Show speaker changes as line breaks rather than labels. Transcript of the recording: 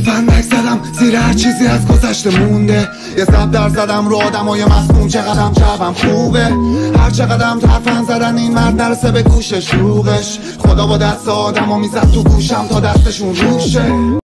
فندک زدم زیر هر چیزی از گذشته مونده. یه در زدم رو آدمای مسموم، چقدرم جوم خوبه. هر چقدرم ترفن زدن این مرد نرسه به گوشش روغش. خدا با دست آدمو میزد تو گوشم تا دستشون روشه.